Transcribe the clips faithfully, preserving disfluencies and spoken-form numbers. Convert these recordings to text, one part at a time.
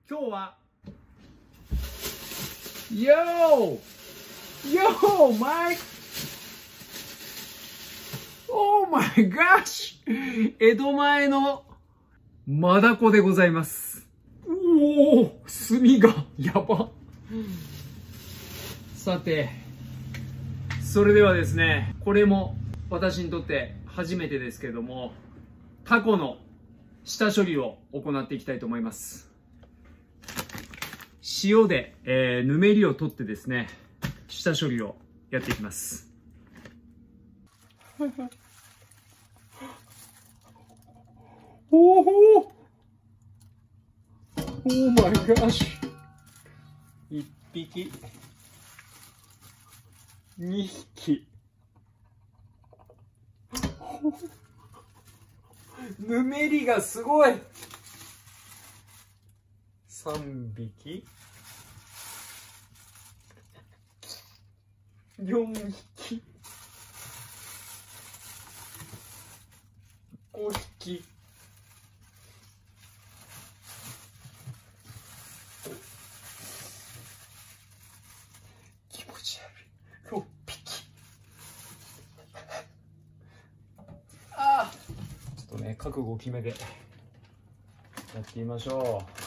今日は Yo! Yo, Mike! Oh my gosh! 江戸前のマダコでございます。おお、炭がやば。さて、それではですね、これも私にとって初めてですけれども、タコの下処理を行っていきたいと思います。塩で、えー、ぬめりを取ってですね、下処理をやっていきます。おお、オーマイガッシュ。一匹、二匹、ぬめりがすごい。三匹、四匹、五匹、気持ち悪い、六匹。ああ、ちょっとね、覚悟を決めてやってみましょう。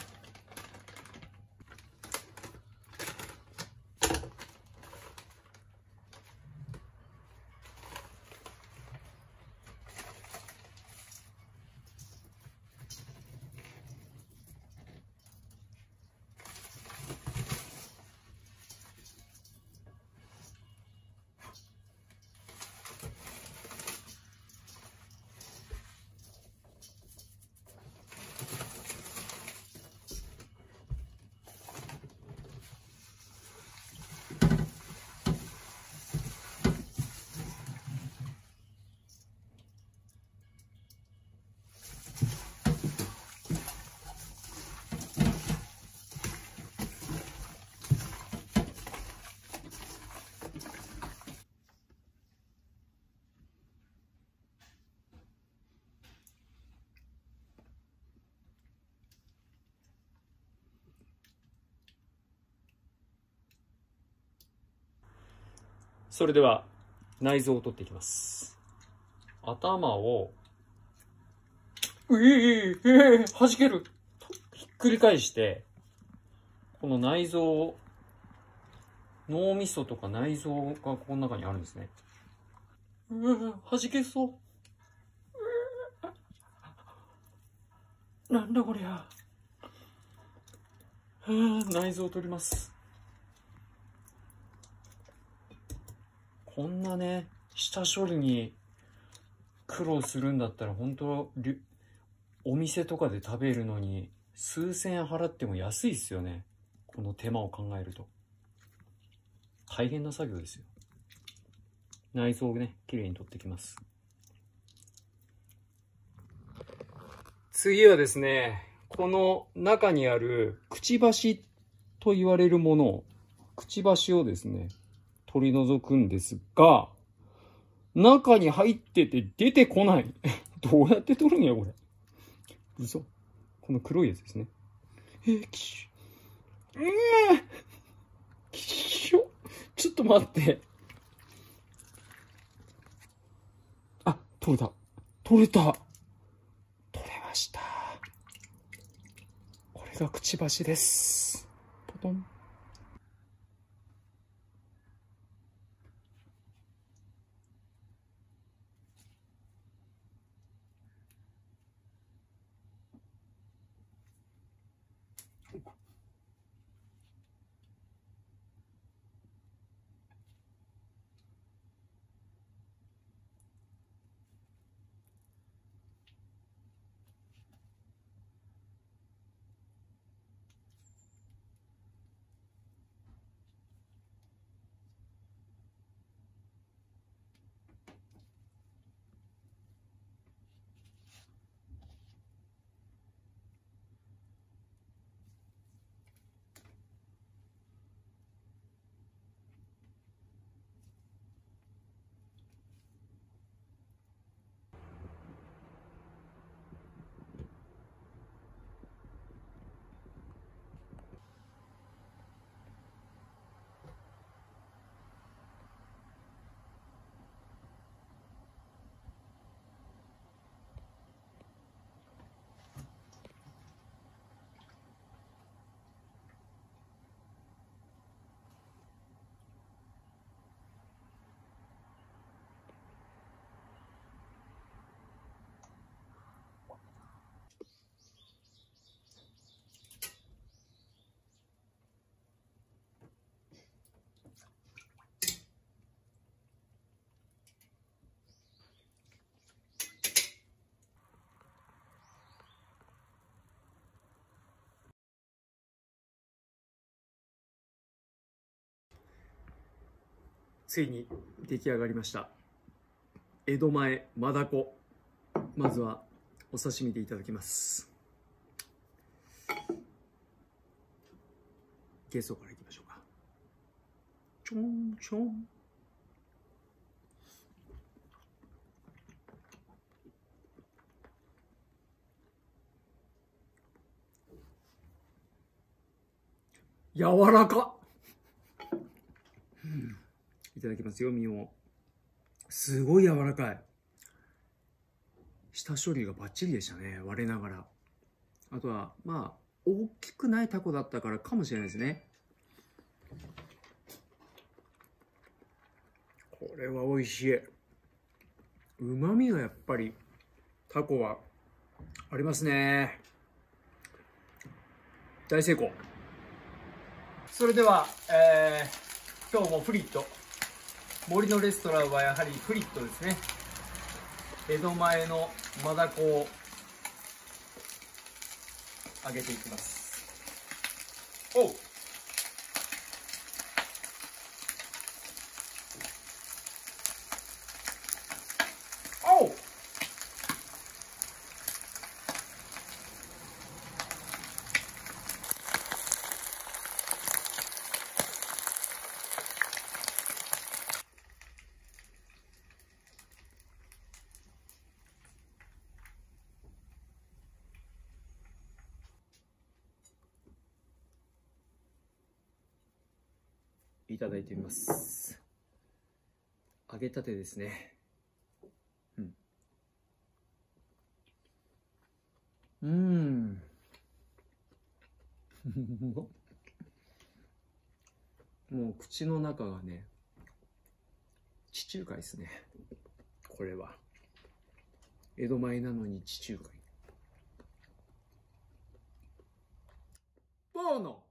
それでは内臓を取っていきます。頭をうええええ弾ける。ひっくり返してこの内臓を、脳みそとか内臓がこの中にあるんですね。うえ弾けそう。なんだこりゃ。内臓を取ります。こんなね、下処理に苦労するんだったら、本当お店とかで食べるのに数千円払っても安いですよね。この手間を考えると。大変な作業ですよ。内臓をね、きれいに取ってきます。次はですね、この中にあるくちばしと言われるものを、くちばしをですね、取り除くんですが、中に入ってて出てこない。どうやって取るんやこれ。嘘。この黒いやつですね。えー、きしょ。えー、きしょ。ちょっと待って。あ、取れた。取れた。取れました。これがくちばしです。ポトン。 ついに出来上がりました。江戸前マダコ。まずはお刺身でいただきます。ゲソからいきましょうか。ちょんちょん。柔らかっ、うん、いただきますよ、身を。すごい柔らかい。下処理がバッチリでしたね、我ながら。あとはまあ大きくないタコだったからかもしれないですね。これは美味しい。うまみがやっぱりタコはありますね。大成功。それでは、えー、今日もフリット。森のレストランはやはりフリットですね。江戸前のマダコを揚げていきます。おう。おう。いただいてみます。揚げたてですね。うん。うーん。もう口の中がね、地中海ですね。これは。江戸前なのに地中海。ボーノ